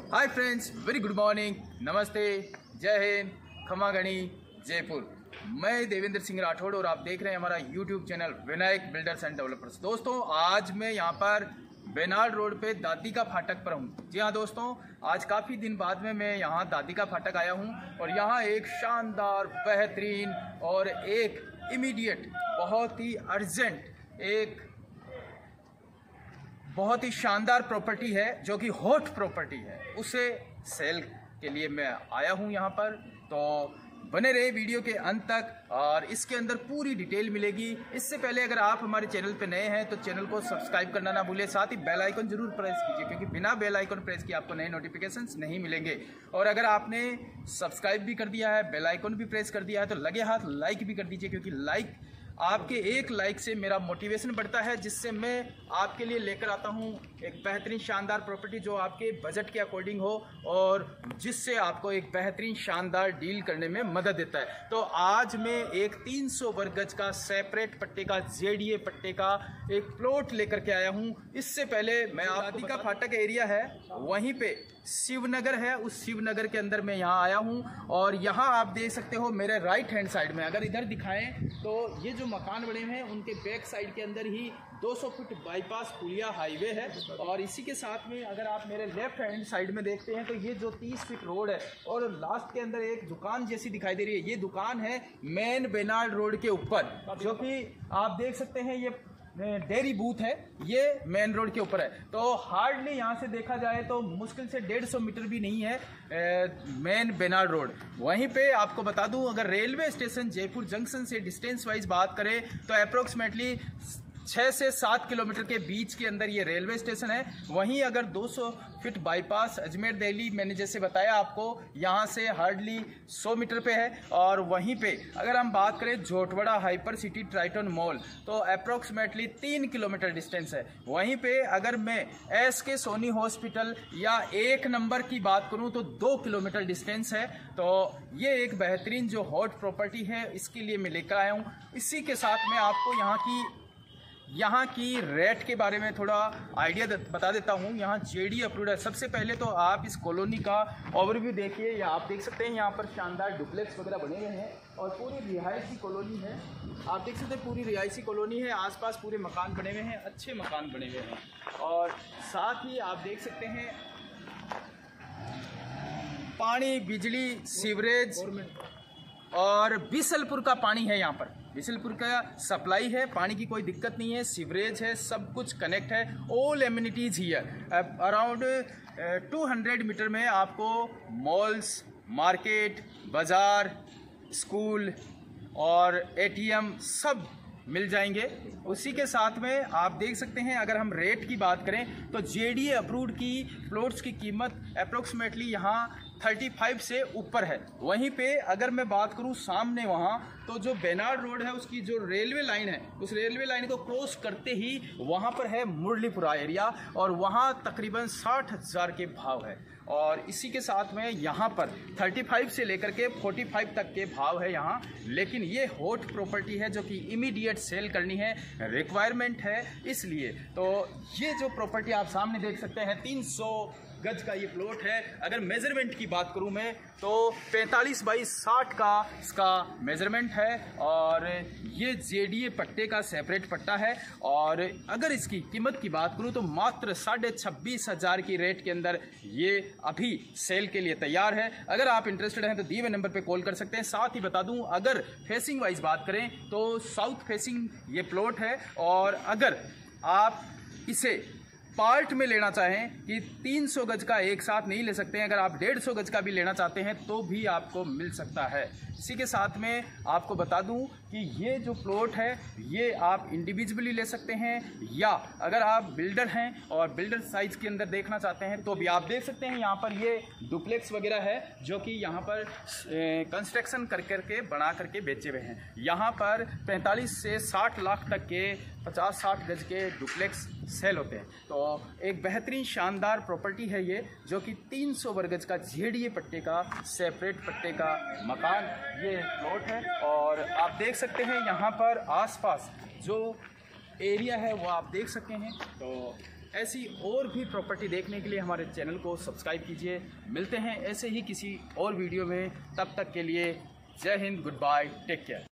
हाय friends, very good morning, नमस्ते, जय हिंद, खमा गणी, जयपुर। मैं देवेंद्र सिंह राठौड़ और आप देख रहे हैं हमारा YouTube channel Vinayak builders and developers. दोस्तों, आज मैं यहाँ पर बेनाड रोड पे दादी का फाटक पर हूँ। जी हाँ दोस्तों, आज काफ़ी दिन बाद में मैं यहाँ दादी का फाटक आया हूँ और यहाँ एक शानदार, बेहतरीन और एक इमीडिएट, बहुत ही अर्जेंट, एक बहुत ही शानदार प्रॉपर्टी है जो कि हॉट प्रॉपर्टी है, उसे सेल के लिए मैं आया हूं यहाँ पर। तो बने रहे वीडियो के अंत तक और इसके अंदर पूरी डिटेल मिलेगी। इससे पहले अगर आप हमारे चैनल पे नए हैं तो चैनल को सब्सक्राइब करना ना भूलें, साथ ही बेल आइकन जरूर प्रेस कीजिए क्योंकि बिना बेल आइकन प्रेस किए आपको नए नोटिफिकेशंस नहीं मिलेंगे। और अगर आपने सब्सक्राइब भी कर दिया है, बेल आइकन भी प्रेस कर दिया है तो लगे हाथ लाइक भी कर दीजिए क्योंकि लाइक, आपके एक लाइक से मेरा मोटिवेशन बढ़ता है, जिससे मैं आपके लिए लेकर आता हूं एक बेहतरीन शानदार प्रॉपर्टी जो आपके बजट के अकॉर्डिंग हो और जिससे आपको एक बेहतरीन शानदार डील करने में मदद देता है। तो आज मैं एक 300 वर्ग गज का सेपरेट पट्टे का, जेडीए पट्टे का एक प्लॉट लेकर के आया हूं। इससे पहले मैं दादी का फाटक एरिया है, वहीं पे शिवनगर है, उस शिवनगर के अंदर मैं यहाँ आया हूँ और यहाँ आप देख सकते हो मेरे राइट हैंड साइड में, अगर इधर दिखाएं तो ये जो मकान बने हुए हैं उनके बैक साइड के अंदर ही 200 फुट बाईपास पुलिया हाईवे है। और इसी के साथ में अगर आप मेरे लेफ्ट हैंड साइड में देखते हैं तो ये जो 30 फीट रोड है और लास्ट के अंदर एक दुकान जैसी दिखाई दे रही है, ये दुकान है मेन बेनाड रोड के ऊपर, जो कि आप देख सकते हैं ये डेयरी बूथ है, ये मेन रोड के ऊपर है। तो हार्डली यहाँ से देखा जाए तो मुश्किल से 150 मीटर भी नहीं है मेन बेनाड रोड। वहीं पे आपको बता दूं, अगर रेलवे स्टेशन जयपुर जंक्शन से डिस्टेंस वाइज बात करें तो अप्रोक्सीमेटली 6 से 7 किलोमीटर के बीच के अंदर ये रेलवे स्टेशन है। वहीं अगर 200 फीट बाईपास अजमेर दिल्ली, मैंने जैसे बताया आपको, यहाँ से हार्डली 100 मीटर पे है। और वहीं पे अगर हम बात करें Jhotwara hyper city Triton mall तो अप्रोक्सीमेटली 3 किलोमीटर डिस्टेंस है। वहीं पे अगर मैं SK सोनी हॉस्पिटल या 1 नंबर की बात करूँ तो 2 किलोमीटर डिस्टेंस है। तो ये एक बेहतरीन जो हॉट प्रॉपर्टी है, इसके लिए मैं लेकर आया हूँ। इसी के साथ में आपको यहाँ की रेट के बारे में थोड़ा आइडिया बता देता हूँ। यहाँ जेडी अप्रूव्ड है। सबसे पहले तो आप इस कॉलोनी का ओवरव्यू देखिए, या आप देख सकते हैं यहाँ पर शानदार डुप्लेक्स वगैरह बने हुए हैं और पूरी रिहायशी कॉलोनी है। आप देख सकते हैं पूरी रिहायशी कॉलोनी है, आसपास पूरे मकान बने हुए हैं, अच्छे मकान बने हुए हैं। और साथ ही आप देख सकते हैं पानी, बिजली, सीवरेज और बिसलपुर का पानी है। यहाँ पर बिसलपुर का सप्लाई है, पानी की कोई दिक्कत नहीं है, सीवरेज है, सब कुछ कनेक्ट है, ऑल एमिनिटीज ही है। अराउंड 200 मीटर में आपको मॉल्स, मार्केट, बाजार, स्कूल और ATM सब मिल जाएंगे। उसी के साथ में आप देख सकते हैं, अगर हम रेट की बात करें तो जेडीए अप्रूव्ड की प्लॉट्स की कीमत अप्रोक्सीमेटली यहाँ 35 से ऊपर है। वहीं पे अगर मैं बात करूं सामने वहां तो जो बेनाड रोड है उसकी जो रेलवे लाइन है, उस रेलवे लाइन को क्रॉस करते ही वहां पर है मुरलीपुरा एरिया और वहां तकरीबन 60,000 के भाव है। और इसी के साथ में यहाँ पर 35 से लेकर के 45 तक के भाव है यहाँ। लेकिन ये हॉट प्रॉपर्टी है जो कि इमीडिएट सेल करनी है, रिक्वायरमेंट है, इसलिए तो ये जो प्रॉपर्टी आप सामने देख सकते हैं 300 गज का ये प्लॉट है। अगर मेजरमेंट की बात करूं मैं तो 45 बाई 60 का इसका मेजरमेंट है और ये जेडीए पट्टे का सेपरेट पट्टा है। और अगर इसकी कीमत की बात करूं तो मात्र 26,500 की रेट के अंदर ये अभी सेल के लिए तैयार है। अगर आप इंटरेस्टेड हैं तो दिए हुए नंबर पे कॉल कर सकते हैं। साथ ही बता दूं, अगर फेसिंग वाइज बात करें तो साउथ फेसिंग ये प्लॉट है और अगर आप इसे पार्ट में लेना चाहें कि 300 गज का एक साथ नहीं ले सकते हैं, अगर आप 150 गज का भी लेना चाहते हैं तो भी आपको मिल सकता है। इसी के साथ में आपको बता दूं कि ये जो प्लॉट है ये आप इंडिविजुअली ले सकते हैं या अगर आप बिल्डर हैं और बिल्डर साइज के अंदर देखना चाहते हैं तो भी आप देख सकते हैं। यहाँ पर ये डुप्लेक्स वगैरह है जो कि यहाँ पर कंस्ट्रक्शन कर करके बना करके बेचे हुए हैं। यहाँ पर 45 से 60 लाख तक के 50-60 गज के डुप्लेक्स सेल होते हैं। तो एक बेहतरीन शानदार प्रॉपर्टी है ये, जो कि 300 वर्ग गज का जेडीए पट्टे का सेपरेट पट्टे का मकान ये प्लॉट है। और आप देख सकते हैं यहाँ पर आसपास जो एरिया है वो आप देख सकते हैं। तो ऐसी और भी प्रॉपर्टी देखने के लिए हमारे चैनल को सब्सक्राइब कीजिए। मिलते हैं ऐसे ही किसी और वीडियो में, तब तक के लिए जय हिंद, गुड बाय, टेक केयर।